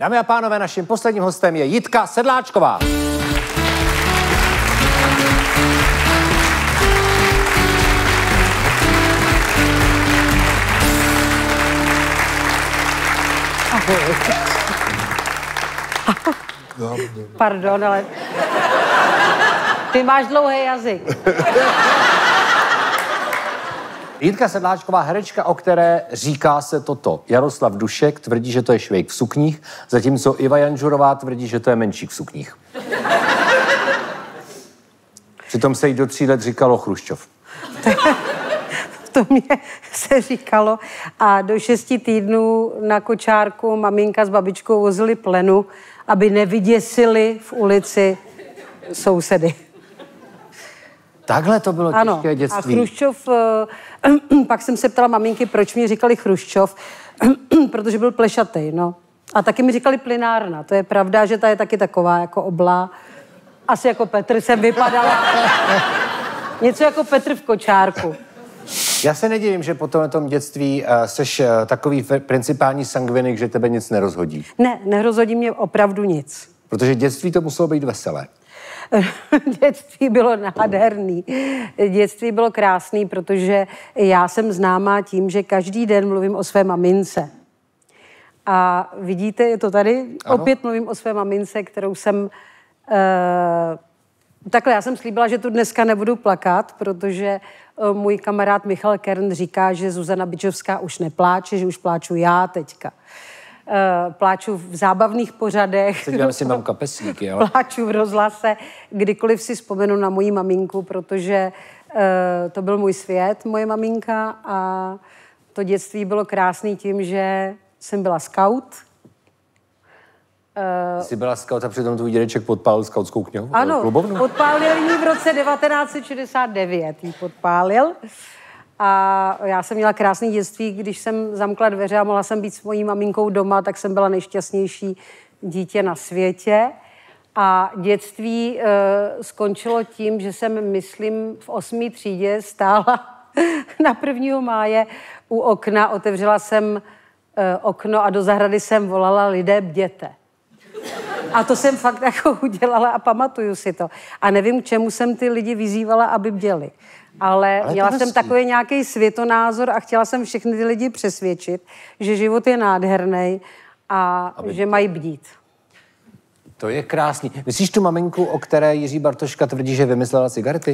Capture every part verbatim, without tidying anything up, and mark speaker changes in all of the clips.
Speaker 1: Dámy a pánové, naším posledním hostem je Jitka Sedláčková.
Speaker 2: Pardon, ale ty máš dlouhý jazyk.
Speaker 1: Jitka Sedláčková, herečka, o které říká se toto. Jaroslav Dušek tvrdí, že to je Švejk v sukních, zatímco Iva Janžurová tvrdí, že to je Menšík v sukních. Přitom se jí do tří let říkalo Chruščov.
Speaker 2: To mě se říkalo. A do šesti týdnů na kočárku maminka s babičkou vozili plenu, aby nevyděsili v ulici sousedy.
Speaker 1: Takhle to bylo
Speaker 2: ano,
Speaker 1: těžké dětství.
Speaker 2: A Chruščov, pak jsem se ptala maminky, proč mi říkali Chruščov, protože byl plešatej, no. A taky mi říkali plynárna, to je pravda, že ta je taky taková jako oblá. Asi jako Petr jsem vypadala. Něco jako Petr v kočárku.
Speaker 1: Já se nedivím, že po tomhle dětství uh, seš uh, takový principální sangvinik, že tebe nic nerozhodí.
Speaker 2: Ne, nerozhodí mě opravdu nic.
Speaker 1: Protože dětství to muselo být veselé.
Speaker 2: Dětství bylo nádherný. Dětství bylo krásný, protože já jsem známá tím, že každý den mluvím o své mamince. A vidíte, je to tady, ano. Opět mluvím o své mamince, kterou jsem... Uh, takhle, já jsem slíbila, že tu dneska nebudu plakat, protože uh, můj kamarád Michal Kern říká, že Zuzana Bičovská už nepláče, že už pláču já teďka. Uh, pláču v zábavných pořadech.
Speaker 1: Teď dělám si mám kapesníky, jo?
Speaker 2: Pláču v rozhlase, kdykoliv si vzpomenu na moji maminku, protože uh, to byl můj svět, moje maminka, a to dětství bylo krásný tím, že jsem byla skaut.
Speaker 1: Uh, Jsi byla skaut a přitom tvůj dědeček podpálil skautskou knihu?
Speaker 2: Ano,
Speaker 1: klubovnu?
Speaker 2: podpálil ji v roce devatenáct set šedesát devět, ji podpálil. A já jsem měla krásný dětství, když jsem zamkla dveře a mohla jsem být s mojí maminkou doma, tak jsem byla nejšťastnější dítě na světě. A dětství e, skončilo tím, že jsem, myslím, v osmé třídě stála na prvního máje u okna, otevřela jsem e, okno a do zahrady jsem volala: lidé, bděte. A to jsem fakt jako udělala a pamatuju si to. A nevím, k čemu jsem ty lidi vyzývala, aby bděli. Ale, Ale měla jsem takový nějaký světonázor a chtěla jsem všechny ty lidi přesvědčit, že život je nádherný a aby... že mají bdít.
Speaker 1: To je krásný. Myslíš tu maminku, o které Jiří Bartoška tvrdí, že vymyslela cigarety?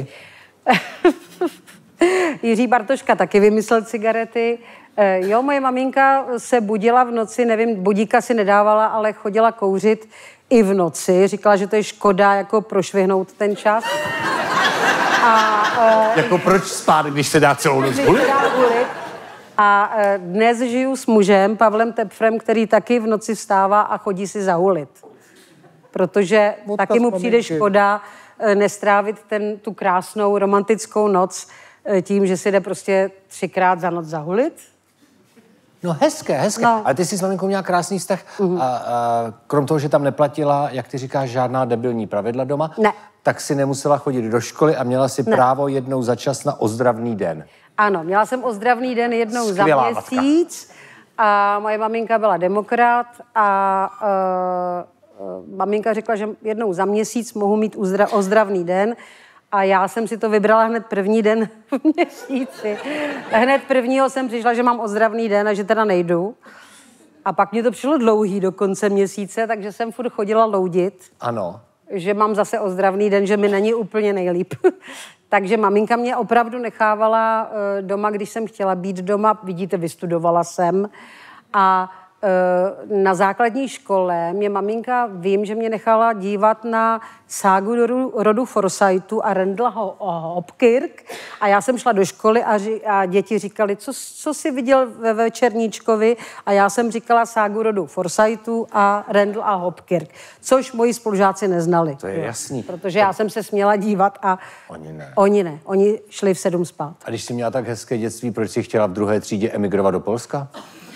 Speaker 2: Jiří Bartoška taky vymyslel cigarety. E, jo, moje maminka se budila v noci, nevím, budíka si nedávala, ale chodila kouřit i v noci. Říkala, že to je škoda jako prošvihnout ten čas. A, e,
Speaker 1: jako proč spát, když se dá celou noc hulit?
Speaker 2: A e, dnes žiju s mužem, Pavlem Tepfrem, který taky v noci vstává a chodí si zahulit. Protože Motka taky mu přijde škoda e, nestrávit ten, tu krásnou romantickou noc e, tím, že si jde prostě třikrát za noc zahulit.
Speaker 1: No hezké, hezké. No. Ale ty jsi s maminkou měla krásný vztah. Uh-huh. A, a krom toho, že tam neplatila, jak ty říkáš, žádná debilní pravidla doma,
Speaker 2: ne.
Speaker 1: tak si nemusela chodit do školy a měla si ne. právo jednou za čas na ozdravný den.
Speaker 2: Ano, měla jsem ozdravný den jednou
Speaker 1: Skvělá
Speaker 2: za měsíc. Matka. A moje maminka byla demokrat a uh, maminka řekla, že jednou za měsíc mohu mít uzdra- ozdravný den. A já jsem si to vybrala hned první den v měsíci. Hned prvního jsem přišla, že mám ozdravný den a že teda nejdu. A pak mě to přišlo dlouhý do konce měsíce, takže jsem furt chodila loudit.
Speaker 1: Ano.
Speaker 2: Že mám zase ozdravný den, že mi není úplně nejlíp. Takže maminka mě opravdu nechávala doma, když jsem chtěla být doma. Vidíte, vystudovala jsem. A na základní škole mě maminka, vím, že mě nechala dívat na ságu rodu, rodu Forsythu a Randalla Hopkirk. A já jsem šla do školy a, ři, a děti říkali, co, co jsi viděl ve Večerníčkovi? A já jsem říkala ságu rodu Forsythu a Randall a Hopkirk, což moji spolužáci neznali.
Speaker 1: To je jasný.
Speaker 2: Protože já jsem se směla dívat a
Speaker 1: oni ne.
Speaker 2: Oni ne. Oni šli v sedm spát.
Speaker 1: A když jsi měla tak hezké dětství, proč jsi chtěla v druhé třídě emigrovat do Polska?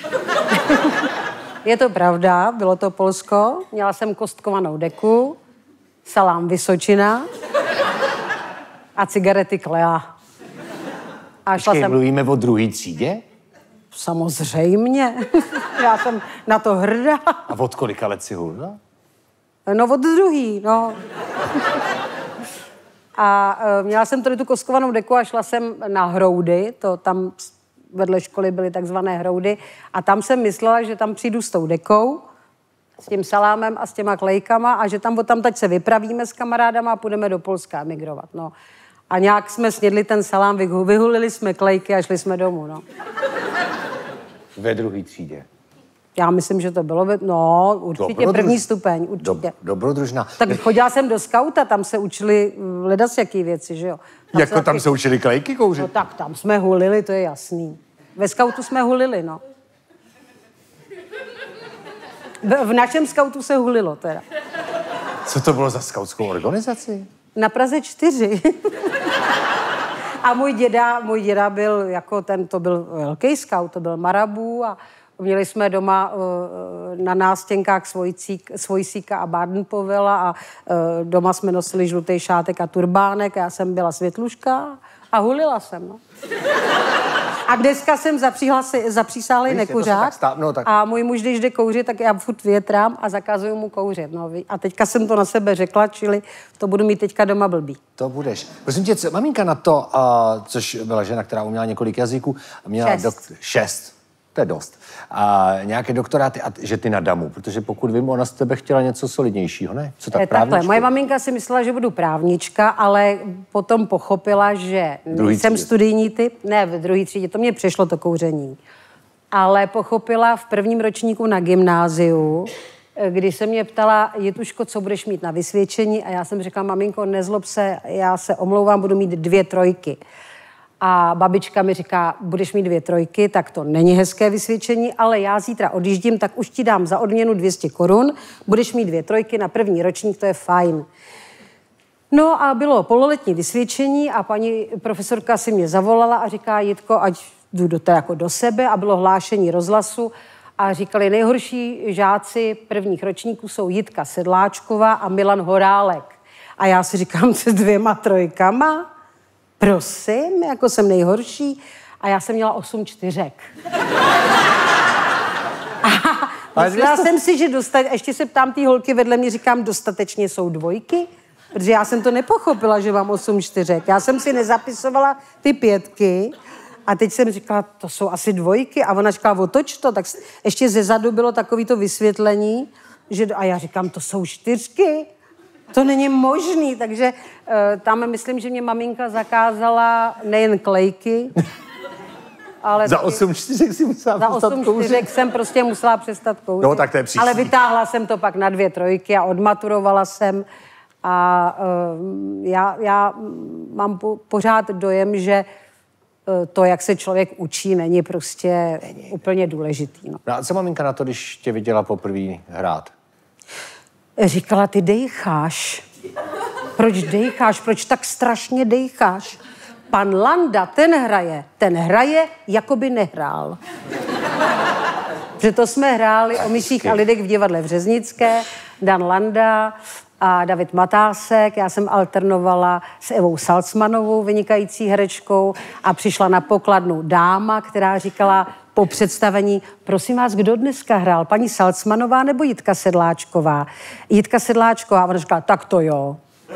Speaker 2: Je to pravda, bylo to Polsko. Měla jsem kostkovanou deku, salám Vysočina a cigarety Klea. A šla
Speaker 1: Počkej,
Speaker 2: jsem...
Speaker 1: mluvíme o druhé třídě?
Speaker 2: Samozřejmě. Já jsem na to hrdá.
Speaker 1: A od kolika let si hulila?
Speaker 2: No od druhý, no. A uh, měla jsem tady tu koskovanou deku a šla jsem na hroudy, to tam vedle školy byly takzvané hroudy, a tam jsem myslela, že tam přijdu s tou dekou, s tím salámem a s těma klejkama a že tam odtamtud se vypravíme s kamarádama a půjdeme do Polska emigrovat, no. A nějak jsme snědli ten salám, vyhulili jsme klejky a šli jsme domů, no.
Speaker 1: Ve druhé třídě.
Speaker 2: Já myslím, že to bylo, ve... no, určitě Dobrodruž... první stupeň, určitě.
Speaker 1: Dob, dobrodružná.
Speaker 2: Tak chodila jsem do skauta, tam se učili ledas jaký věci, že jo.
Speaker 1: Tam jako se tam taky... se učili klejky kouřit?
Speaker 2: No tak tam jsme hulili, to je jasný. Ve skautu jsme hulili, no. V, v našem skautu se hulilo teda.
Speaker 1: Co to bylo za skautskou organizaci?
Speaker 2: Na Praze čtyři. A můj děda, můj děda byl jako ten, to byl velký skaut, to byl Marabu a měli jsme doma uh, na nástěnkách Svojsíka a Baden-Powella a uh, doma jsme nosili žlutý šátek a turbánek a já jsem byla světluška a hulila jsem, no. A dneska jsem zapřísáhlý nekuřák
Speaker 1: tak no, tak...
Speaker 2: a můj muž, když jde kouřit, tak já furt větrám a zakazuju mu kouřit. No. A teďka jsem to na sebe řekla, čili to budu mít teďka doma blbý.
Speaker 1: To budeš. Prosím tě, co, maminka na to, uh, což byla žena, která uměla několik jazyků, měla
Speaker 2: šest.
Speaker 1: Dok- šest. To je dost. A nějaké doktoráty, a že ty na damu, protože pokud vím, ona z tebe chtěla něco solidnějšího, ne? Co tak právnička?
Speaker 2: Takhle, moje maminka si myslela, že budu právnička, ale potom pochopila, že
Speaker 1: Druhý
Speaker 2: jsem
Speaker 1: třídě.
Speaker 2: studijní typ. Ne, v druhé třídě, to mě přešlo to kouření. Ale pochopila v prvním ročníku na gymnáziu, kdy se mě ptala, Jituško, co budeš mít na vysvědčení? A já jsem řekla, maminko, nezlob se, já se omlouvám, budu mít dvě trojky. A babička mi říká, budeš mít dvě trojky, tak to není hezké vysvědčení, ale já zítra odjíždím, tak už ti dám za odměnu dvě stě korun, budeš mít dvě trojky na první ročník, to je fajn. No a bylo pololetní vysvědčení a paní profesorka si mě zavolala a říká, Jitko, ať jdu do té jako do sebe, a bylo hlášení rozhlasu a říkali, nejhorší žáci prvních ročníků jsou Jitka Sedláčková a Milan Horálek. A já si říkám, se dvěma trojkama? Prosím, jako jsem nejhorší. A já jsem měla osm čtyřek. A myslela jsem si, že dostat... Ještě se ptám té holky vedle mě, říkám, dostatečně jsou dvojky? Protože já jsem to nepochopila, že mám osm čtyřek. Já jsem si nezapisovala ty pětky a teď jsem říkala, to jsou asi dvojky. A ona říkala, otoč to. Tak ještě zezadu bylo takovýto vysvětlení, že... A já říkám, to jsou čtyřky. To není možný, takže uh, tam myslím, že mě maminka zakázala nejen klejky, ale...
Speaker 1: Za osm čtyřek si musela
Speaker 2: za
Speaker 1: přestat
Speaker 2: osm čtyřek jsem prostě musela přestat kouřit.
Speaker 1: No, tak to je příští.
Speaker 2: Ale vytáhla jsem to pak na dvě trojky a odmaturovala jsem a uh, já, já mám po, pořád dojem, že uh, to, jak se člověk učí, není prostě není. úplně důležitý. No.
Speaker 1: No a co maminka na to, když tě viděla poprvé hrát?
Speaker 2: Říkala, ty dejcháš. Proč dejcháš? Proč tak strašně dejcháš? Pan Landa, ten hraje. Ten hraje, jako by nehrál. Že to jsme hráli o myších a lidech v divadle v Řeznické, Dan Landa a David Matásek. Já jsem alternovala s Evou Salcmanovou, vynikající herečkou, a přišla na pokladnu dáma, která říkala po představení, prosím vás, kdo dneska hrál? Paní Salcmanová nebo Jitka Sedláčková? Jitka Sedláčková. A ona říkala, tak to jo.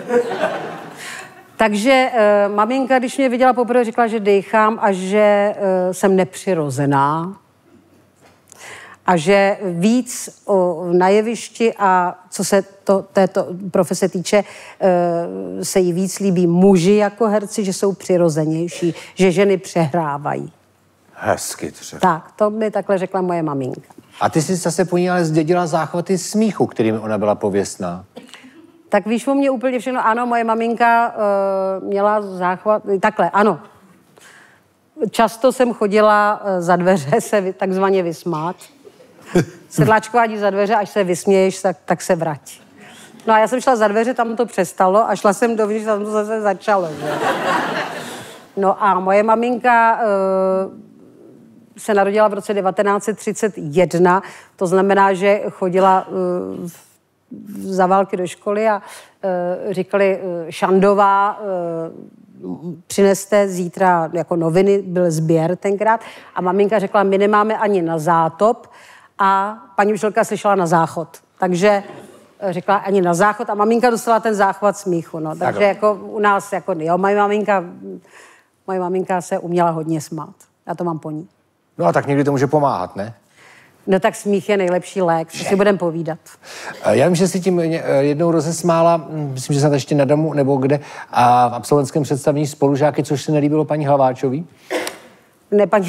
Speaker 2: Takže e, maminka, když mě viděla poprvé, říkala, že dejchám a že e, jsem nepřirozená. A že víc o, na jevišti a co se to, této profese týče, e, se jí víc líbí muži jako herci, že jsou přirozenější, že ženy přehrávají.
Speaker 1: Hezky to řekla.
Speaker 2: Tak, to mi takhle řekla moje maminka.
Speaker 1: A ty jsi zase po ní ale zdědila záchvaty smíchu, kterými ona byla pověstná.
Speaker 2: Tak víš o mě úplně všechno. Ano, moje maminka uh, měla záchvat... Takhle, ano. Často jsem chodila uh, za dveře se takzvaně vysmát. Sedláčková jdi za dveře, až se vysměješ, tak, tak se vrať. No a já jsem šla za dveře, tam to přestalo a šla jsem dovnitř, tam to zase začalo. Že? No a moje maminka... Uh, se narodila v roce devatenáct set třicet jedna, to znamená, že chodila uh, za války do školy a e, říkali e, Šandová, e, přineste zítra jako noviny, byl sběr tenkrát a maminka řekla, my nemáme ani na zátop a paní učitelka slyšela na záchod. Takže řekla ani na záchod a maminka dostala ten záchvat smíchu. No. Takže jako u nás, jako, jo, moje maminka, moje maminka se uměla hodně smát. Já to mám po ní.
Speaker 1: No a tak někdy to může pomáhat, ne?
Speaker 2: No tak smích je nejlepší lék, co si budeme povídat.
Speaker 1: Já vím, že si tím jednou rozesmála, myslím, že snad ještě na domu, nebo kde, a v absolventském představení spolužáky, což se nelíbilo paní Hlaváčový?
Speaker 2: Ne, paní...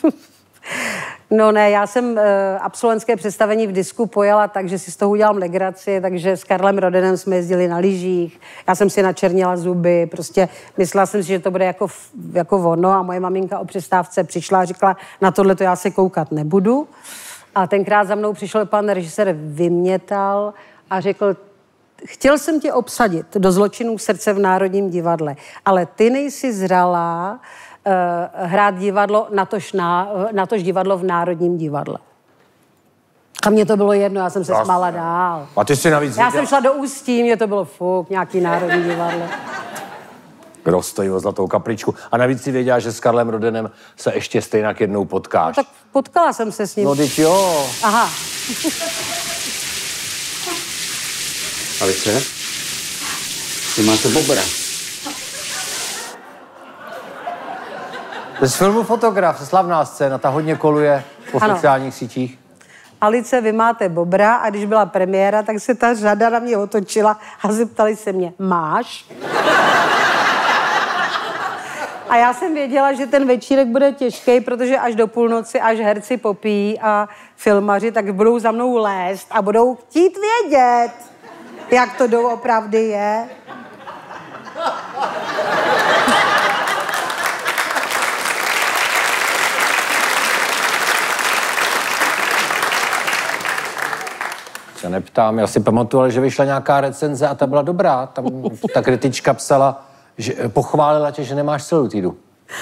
Speaker 2: No ne, já jsem uh, absolventské představení v disku pojala tak, že si z toho udělám legraci, takže s Karlem Rodenem jsme jezdili na lyžích, já jsem si načernila zuby, prostě myslela jsem si, že to bude jako, jako ono a moje maminka o přestávce přišla a říkala, na tohle to já se koukat nebudu. A tenkrát za mnou přišel pan režisér Vymětal a řekl, chtěl jsem tě obsadit do Zločinů srdce v Národním divadle, ale ty nejsi zralá uh, hrát divadlo, natož, na, natož divadlo v Národním divadle. A mně to bylo jedno, já jsem se smála dál.
Speaker 1: A ty jsi navíc...
Speaker 2: Já viděl... jsem šla do Ústí, mně to bylo fuk, nějaký Národní divadlo.
Speaker 1: Kdo stojí o Zlatou kapličku. A navíc si věděla, že s Karlem Rodenem se ještě stejnak jednou potkáš.
Speaker 2: No, tak potkala jsem se s ním.
Speaker 1: No, teď jo.
Speaker 2: Aha.
Speaker 3: Alice, ty máte bobra.
Speaker 1: To je z filmu Fotograf, slavná scéna, ta hodně koluje po
Speaker 2: ano.
Speaker 1: sociálních sítích.
Speaker 2: Alice, vy máte bobra a když byla premiéra, tak se ta řada na mě otočila a zeptali se mě, máš? A já jsem věděla, že ten večírek bude těžký, protože až do půlnoci, až herci popíjí a filmaři, tak budou za mnou lézt a budou chtít vědět, jak to doopravdy je.
Speaker 1: Se neptám, já si pamatuju, že vyšla nějaká recenze a ta byla dobrá. Tam ta kritička psala, že pochválila tě, že nemáš celulitidu.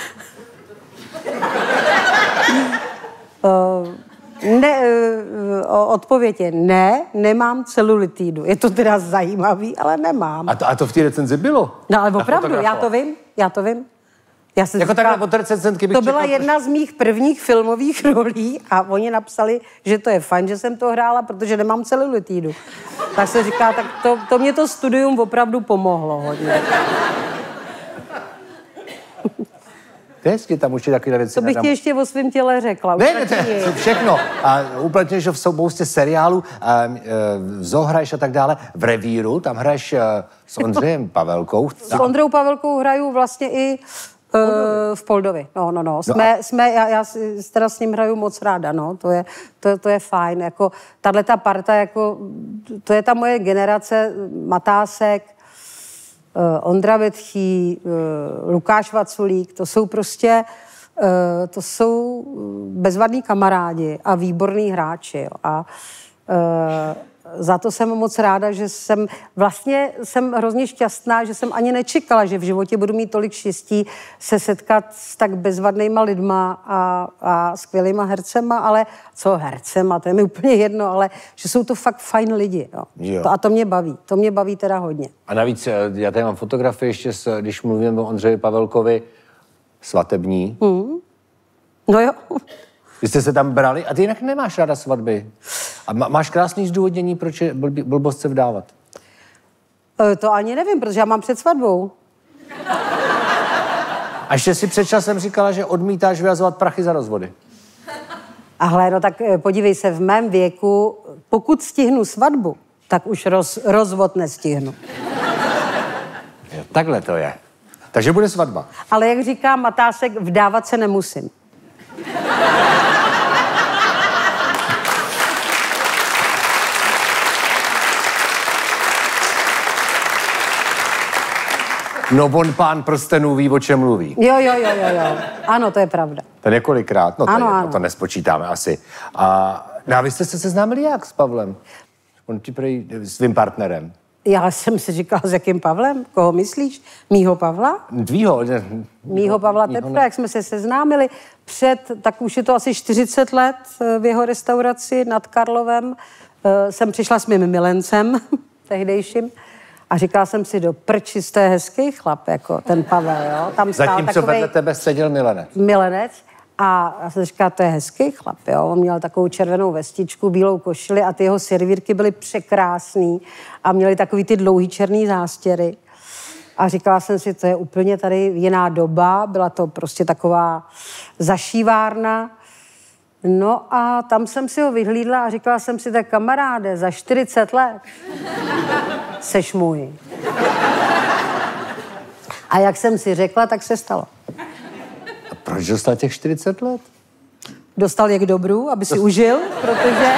Speaker 2: Uh, ne, uh, odpověď je ne, nemám celulitidu. Je to teda zajímavý, ale nemám.
Speaker 1: A to, a to v té recenzi bylo?
Speaker 2: No ale opravdu, já to vím, já to vím. Já jsem
Speaker 1: jako
Speaker 2: říkala,
Speaker 1: takhle od recenzentky bych
Speaker 2: to byla
Speaker 1: čekal,
Speaker 2: jedna z mých prvních filmových rolí a oni napsali, že to je fajn, že jsem to hrála, protože nemám celulitidu. Tak se říká, tak to, to mě to studium opravdu pomohlo hodně.
Speaker 1: To je hezky, tam už je takové věci.
Speaker 2: To bych ti ještě o svém těle řekla.
Speaker 1: Ne, ne, to je všechno. A uplatňuješ v spoustě seriálů, a, e, zohraješ a tak dále. V Revíru, tam hraješ e, s Ondřejem Pavelkou.
Speaker 2: S Ondrou Pavelkou hraju vlastně i e, v Poldovi. No, no, no. Jsme, no a... jsme, já, já teda s ním hraju moc ráda, no. To je, to, to je fajn. Jako, tahleta parta, jako, to je ta moje generace Matásek, Uh, Ondra Vetchý, uh, Lukáš Vaculík, to jsou prostě, uh, to jsou bezvadní kamarádi a výborní hráči. Jo. A uh, za to jsem moc ráda, že jsem, vlastně jsem hrozně šťastná, že jsem ani nečekala, že v životě budu mít tolik štěstí se setkat s tak bezvadnýma lidma a, a skvělýma hercema, ale co hercema, to je mi úplně jedno, ale že jsou to fakt fajn lidi. Jo.
Speaker 1: Jo.
Speaker 2: To, a to mě baví, to mě baví teda hodně.
Speaker 1: A navíc, já tady mám fotografii ještě, s, když mluvím o Ondřeji Pavelkovi, svatební.
Speaker 2: Hmm. No jo.
Speaker 1: Vy jste se tam brali a ty jinak nemáš ráda svatby. A má, máš krásný zdůvodnění, proč je blb, blbost se vdávat.
Speaker 2: E, to ani nevím, protože já mám před svatbou.
Speaker 1: A ještě si před časem říkala, že odmítáš vyhazovat prachy za rozvody.
Speaker 2: Ahle, no tak podívej se, v mém věku, pokud stihnu svatbu, tak už roz, rozvod nestihnu.
Speaker 1: Jo, takhle to je. Takže bude svatba.
Speaker 2: Ale jak říká Matásek, vdávat se nemusím.
Speaker 1: No, on pán prstenů ví, o čem mluví.
Speaker 2: Jo, jo, jo, jo, jo. Ano, to je pravda.
Speaker 1: To několikrát, no to,
Speaker 2: ano,
Speaker 1: je,
Speaker 2: ano.
Speaker 1: No, to nespočítáme asi. A, no a vy jste se seznámili jak s Pavlem? On ti prej svým partnerem.
Speaker 2: Já jsem si říkala, s jakým Pavlem? Koho myslíš? Mýho Pavla?
Speaker 1: Tvýho. Ne,
Speaker 2: Mýho Pavla teprve, jak jsme se seznámili před, tak už je to asi čtyřicet let v jeho restauraci nad Karlovem. jsem přišla s mým milencem, tehdejším, a říkala jsem si, do prči, jste hezký chlap, jako ten Pavel, jo. Tam stál
Speaker 1: Zatímco
Speaker 2: takovej
Speaker 1: vedle tebe seděl milenec.
Speaker 2: Milenec. A já jsem říkala, to je hezký chlap, jo. On měl takovou červenou vestičku, bílou košili a ty jeho servírky byly překrásný a měly takový ty dlouhý černý zástěry. A říkala jsem si, to je úplně tady jiná doba, byla to prostě taková zašívárna. No a tam jsem si ho vyhlídla a říkala jsem si, tak kamaráde, za čtyřicet let seš můj. A jak jsem si řekla, tak se stalo.
Speaker 1: A proč dostal těch čtyřicet let?
Speaker 2: Dostal je k dobru, aby si užil, protože...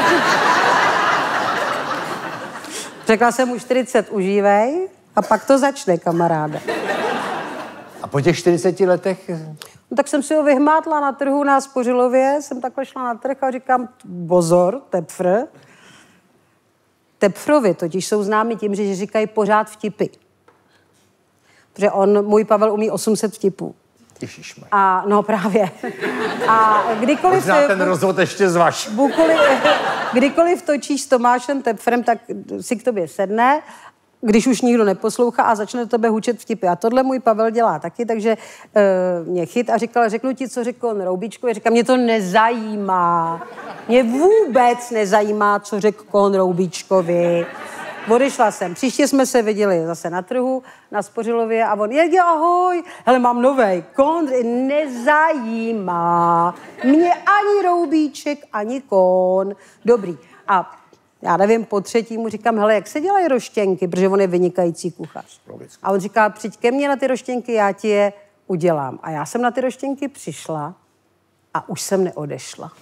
Speaker 2: Řekla jsem mu čtyřicet užívej a pak to začne, kamaráde.
Speaker 1: A po těch čtyřiceti letech...
Speaker 2: No, tak jsem si ho vyhmátla na trhu na Spořilově, jsem takhle šla na trh a říkám, pozor, tepfr. Tepfrovi totiž jsou známi tím, že říkají pořád vtipy. Protože on, můj Pavel, umí osm set vtipů.
Speaker 1: Ježišmaj.
Speaker 2: A no právě. A kdykoliv...
Speaker 1: Možná ten rozvod ještě zvaž.
Speaker 2: Kdykoliv, kdykoliv točíš s Tomášem Tepfrem, tak si k tobě sedne, když už nikdo neposlouchá a začne do tebe hučet vtipy. A tohle můj Pavel dělá taky, takže uh, mě chyt a říkal, řeknu ti, co řekl on Roubíčkovi. Říkám, mě to nezajímá. Mě vůbec nezajímá, co řekl on Roubíčkovi. Odešla jsem. Příště jsme se viděli zase na trhu, na Spořilově a on, jeď, ahoj, hele, mám novej, Kondry, nezajímá mě ani Roubíček, ani Kon. Dobrý. A já nevím, po třetí mu říkám, hele, jak se dělají roštěnky, protože on je vynikající kuchař. A on říká, přijď ke mně na ty roštěnky, já ti je udělám. A já jsem na ty roštěnky přišla a už jsem neodešla.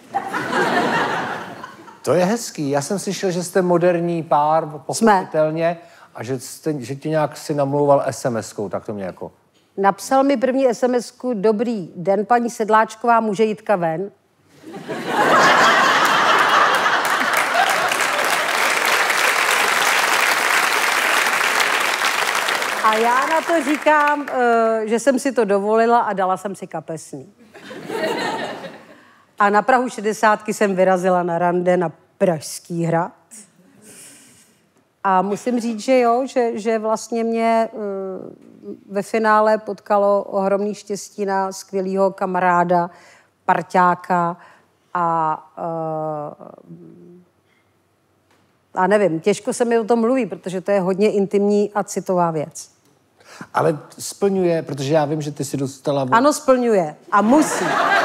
Speaker 1: To je hezký. Já jsem slyšel, že jste moderní pár, pochopitelně, a že, jste, že ti nějak si namlouval es em eskou, tak to mě jako...
Speaker 2: Napsal mi první es em esku, dobrý den, paní Sedláčková, může jít ven? A já na to říkám, že jsem si to dovolila a dala jsem si kapesný. A na prahu šedesátky jsem vyrazila na rande na Pražský hrad. A musím říct, že jo, že, že vlastně mě uh, ve finále potkalo ohromný štěstí na skvělýho kamaráda, parťáka a uh, a nevím, těžko se mi o tom mluví, protože to je hodně intimní a citová věc.
Speaker 1: Ale splňuje, protože já vím, že ty si dostala...
Speaker 2: Ano, splňuje. A musí.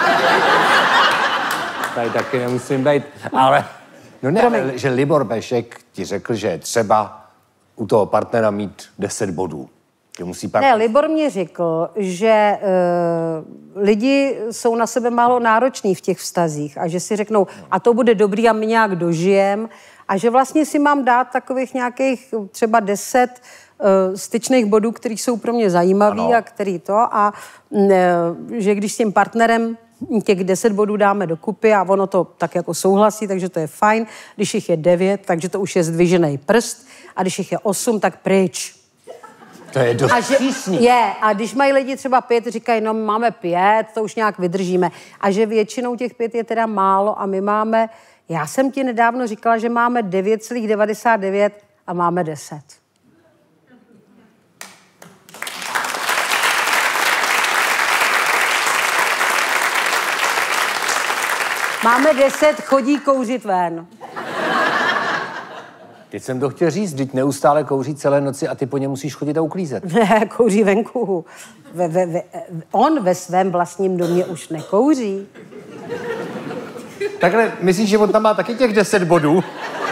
Speaker 1: Tady taky nemusím být, ale... No ne, ale, že Libor Bešek ti řekl, že je třeba u toho partnera mít deset bodů. Že musí partner...
Speaker 2: Ne, Libor mě řekl, že uh, lidi jsou na sebe málo nároční v těch vztazích a že si řeknou, a to bude dobrý a my nějak dožijem a že vlastně si mám dát takových nějakých třeba deset uh, styčných bodů, které jsou pro mě zajímavý ano. A který to a uh, že když s tím partnerem těch deset bodů dáme dokupy a ono to tak jako souhlasí, takže to je fajn. Když jich je devět, takže to už je zdvižený prst a když jich je osm, tak pryč.
Speaker 1: To je dost
Speaker 2: a že,
Speaker 1: přísný.
Speaker 2: Je, a když mají lidi třeba pět, říkají, no máme pět, to už nějak vydržíme. A že většinou těch pět je teda málo a my máme, já jsem ti nedávno říkala, že máme devět celá devadesát devět a máme deset. Máme deset, chodí kouřit ven.
Speaker 1: Teď jsem to chtěl říct, vždyť neustále kouří celé noci a ty po něm musíš chodit a uklízet.
Speaker 2: Ne, kouří venku. Ve, ve, ve, on ve svém vlastním domě už nekouří.
Speaker 1: Takhle, myslíš, že on tam má taky těch deset bodů?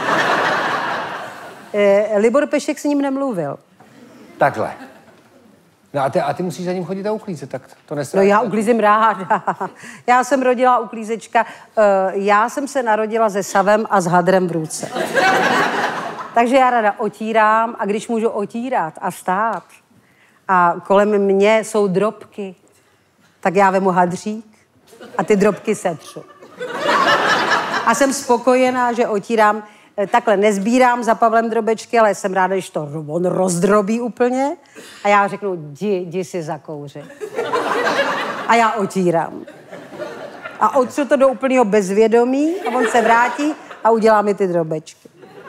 Speaker 2: Eh, Libor Pešek s ním nemluvil.
Speaker 1: Takhle. No a ty, a ty musíš za ním chodit a uklízet, tak to nesmí.
Speaker 2: No já uklízím ráda. Já jsem rodila uklízečka. Uh, já jsem se narodila se savem a s hadrem v ruce. Takže já ráda otírám a když můžu otírat a stát a kolem mě jsou drobky, tak já vemu hadřík a ty drobky setřu. A jsem spokojená, že otírám. Takhle nezbírám za Pavlem drobečky, ale jsem ráda, když to on rozdrobí úplně. A já řeknu, jdi, jdi si zakouři. A já otírám. A otřu to do úplného bezvědomí a on se vrátí a udělá mi ty drobečky.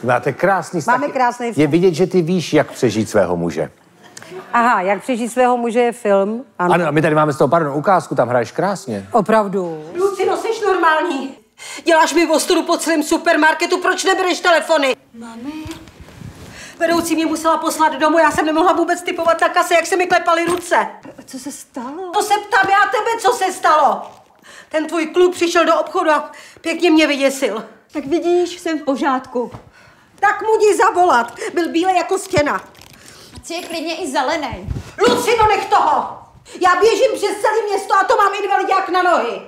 Speaker 1: Máte krásný vztah.
Speaker 2: Máme krásný vztah.
Speaker 1: Je vidět, že ty víš, jak přežít svého muže.
Speaker 2: Aha, jak přežít svého muže je film. Ano.
Speaker 1: Ano, a my tady máme z toho, pardon, ukázku, tam hraješ krásně.
Speaker 2: Opravdu.
Speaker 4: Lucino, jsi normální. Děláš mi ostudu po celém supermarketu, proč nebereš telefony?
Speaker 5: Mami.
Speaker 4: Vedoucí mě musela poslat domů, já jsem nemohla vůbec typovat na kase, jak se mi klepaly ruce.
Speaker 5: Co se stalo?
Speaker 4: To se ptám já tebe, co se stalo? Ten tvůj kluk přišel do obchodu a pěkně mě vyděsil.
Speaker 5: Tak vidíš, jsem v pořádku.
Speaker 4: Tak mu jdi zavolat, byl bílej jako stěna.
Speaker 5: Ať je klidně i zelený.
Speaker 4: Lucino, nech toho! Já běžím přes celé město a to mám invalidák na nohy.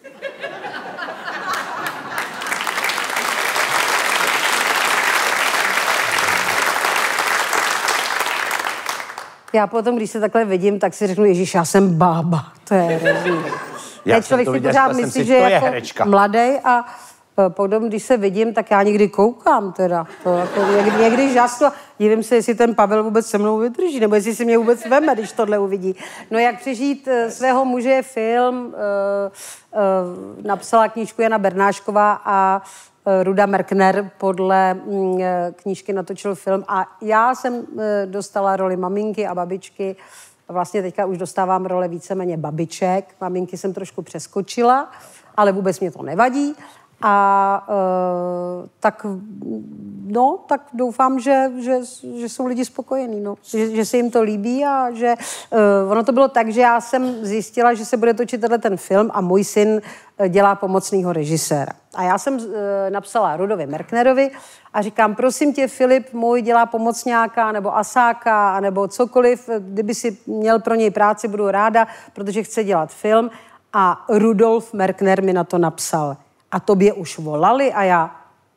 Speaker 2: Já potom, když se takhle vidím, tak si řeknu, ježiš, já jsem bába. To je hrozný.
Speaker 1: Já
Speaker 2: člověk
Speaker 1: to
Speaker 2: si
Speaker 1: viděl,
Speaker 2: pořád
Speaker 1: říkal jsem
Speaker 2: myslí,
Speaker 1: si,
Speaker 2: že
Speaker 1: to
Speaker 2: je
Speaker 1: je
Speaker 2: jako
Speaker 1: herečka.
Speaker 2: mladej a e, potom, když se vidím, tak já někdy koukám teda. To jako někdy, někdy žasnu a divím se, jestli ten Pavel vůbec se mnou vydrží, nebo jestli si mě vůbec veme, když tohle uvidí. No jak přežít e, svého muže je film, e, e, napsala knížku Jana Bernášková a Ruda Merkner podle mm, knížky natočil film a já jsem e, dostala roli maminky a babičky. Vlastně teďka už dostávám role víceméně babiček. Maminky jsem trošku přeskočila, ale vůbec mě to nevadí. A e, tak, no, tak doufám, že, že, že jsou lidi spokojení, no. že, že se jim to líbí a že e, ono to bylo tak, že já jsem zjistila, že se bude točit tenhle ten film a můj syn dělá pomocného režiséra. A já jsem e, napsala Rudovi Merknerovi a říkám, prosím tě, Filip můj dělá pomocňáka nebo asáka nebo cokoliv, kdyby si měl pro něj práci, budu ráda, protože chce dělat film. A Rudolf Merkner mi na to napsal. A tobě už volali? A já,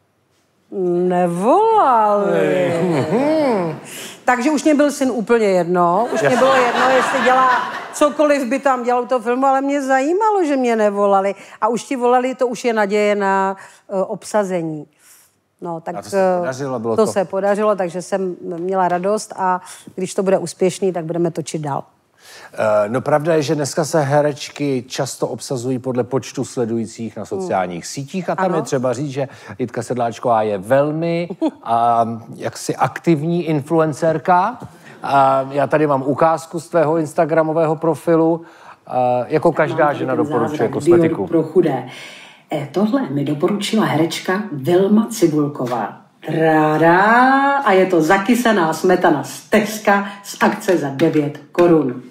Speaker 2: nevolali. Takže už mě byl syn úplně jedno. Už mě bylo jedno, jestli dělá cokoliv by tam dělal to filmu, ale mě zajímalo, že mě nevolali. A už ti volali, to už je naděje na uh, obsazení. No, tak
Speaker 1: a to se podařilo, bylo
Speaker 2: to,
Speaker 1: to
Speaker 2: se podařilo, takže jsem měla radost a když to bude úspěšný, tak budeme točit dál.
Speaker 1: No pravda je, že dneska se herečky často obsazují podle počtu sledujících na sociálních sítích a tam
Speaker 2: ano.
Speaker 1: je třeba říct, že Jitka Sedláčková je velmi a, jaksi aktivní influencerka. A já tady mám ukázku z tvého instagramového profilu. A jako každá žena doporučuje kosmetiku.
Speaker 6: Dior pro chudé. E, tohle mi doporučila herečka Vilma Cibulková. Tráda, a je to zakysaná smetana z Teska z akce za devět korun.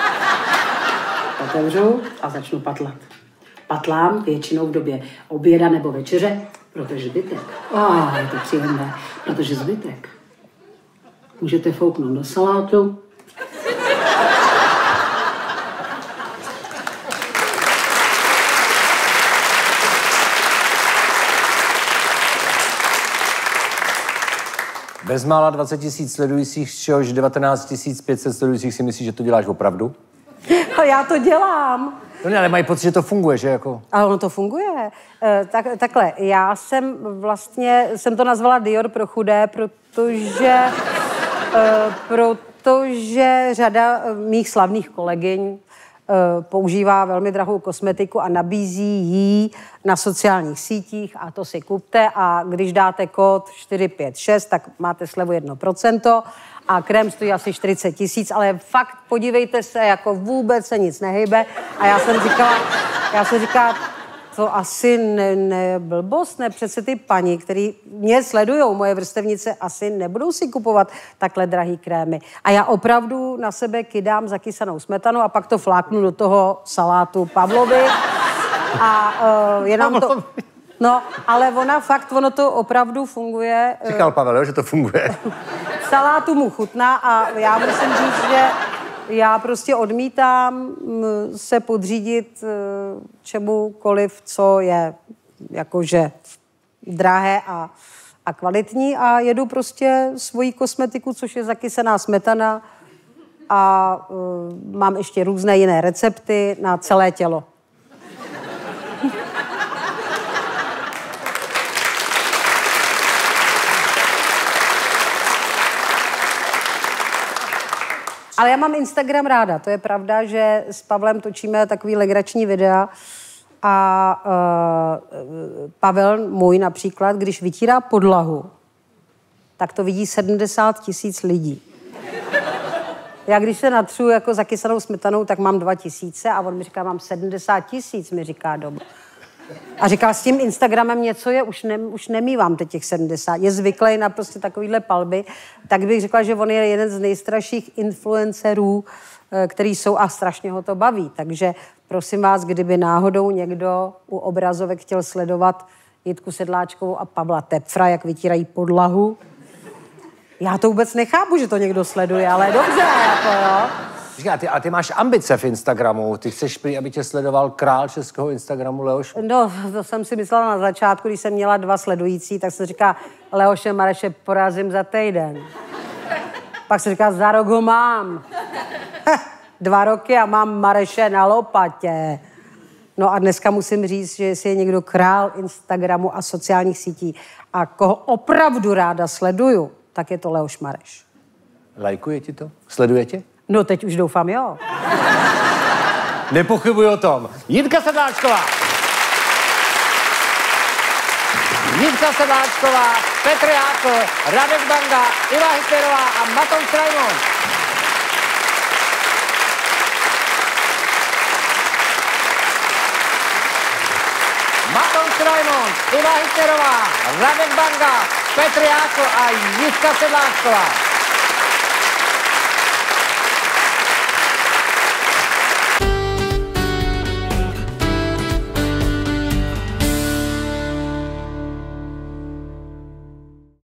Speaker 6: Otevřu a začnu patlat. Patlám většinou v době oběda nebo večeře, protože zbytek, oh, je to příjemné, protože zbytek můžete fouknout do salátu.
Speaker 1: Bezmála dvacet tisíc sledujících, z čehož devatenáct tisíc pět set sledujících si myslíš, že to děláš opravdu?
Speaker 2: A já to dělám.
Speaker 1: No ne, ale mají pocit, že to funguje, že jako...
Speaker 2: Ale ono to funguje. E, tak, takhle, já jsem vlastně, jsem to nazvala Dior pro chudé, protože, e, protože řada mých slavných kolegyň e, používá velmi drahou kosmetiku a nabízí ji na sociálních sítích a to si kupte a když dáte kód čtyři pět šest, tak máte slevu jedno procento a krém stojí asi čtyřicet tisíc, ale fakt podívejte se, jako vůbec se nic nehybe a já jsem říkala, já jsem říkala, to asi ne, ne blbost, ne, přece ty paní, který mě sledujou, moje vrstevnice, asi nebudou si kupovat takhle drahý krémy. A já opravdu na sebe kydám zakysanou smetanu a pak to fláknu do toho salátu Pavlovi a uh, jenom to... No, ale ona fakt, ono to opravdu funguje.
Speaker 1: Říkal Pavel, jo, že to funguje.
Speaker 2: Salátu mu chutná a já musím říct, že já prostě odmítám se podřídit čemukoliv, co je jakože drahé a, a kvalitní a jedu prostě svoji kosmetiku, což je zakysená smetana a uh, mám ještě různé jiné recepty na celé tělo. Ale já mám Instagram ráda, to je pravda, že s Pavlem točíme takový legrační videa a uh, Pavel můj například, když vytírá podlahu, tak to vidí sedmdesát tisíc lidí. Já když se natřu jako za kyselou smetanou, tak mám dva tisíce a on mi říká, mám sedmdesát tisíc, mi říká doma. A říká, s tím Instagramem něco je, už, ne, už nemývám teď těch sedmdesát. Je zvyklý na prostě takovýhle palby. Tak bych řekla, že on je jeden z nejstarších influencerů, který jsou a strašně ho to baví. Takže prosím vás, kdyby náhodou někdo u obrazovek chtěl sledovat Jitku Sedláčkovou a Pavla Tepfra, jak vytírají podlahu. Já to vůbec nechápu, že to někdo sleduje, ale dobře, jako jo.
Speaker 1: Říká, ty, a ty máš ambice v Instagramu. Ty chceš prý, aby tě sledoval král českého Instagramu Leoš?
Speaker 2: No, to jsem si myslela na začátku, když jsem měla dva sledující, tak jsem říká, Leoše Mareše porazím za týden. Pak se říká, za rok ho mám. Dva roky a mám Mareše na lopatě. No a dneska musím říct, že jestli je někdo král Instagramu a sociálních sítí a koho opravdu ráda sleduju, tak je to Leoš Mareš.
Speaker 1: Lajkuje ti to? Sleduje tě?
Speaker 2: No teď už doufám, jo.
Speaker 1: Nepochybuji o tom. Jitka Sedláčková. Jitka Sedláčková, Petr Jákl, Radek Banga, Iva Hitlerová a Maton Strajmon. Maton Strajmon, Iva Hitlerová, Radek Banga, Petr Jákl a Jitka Sedláčková.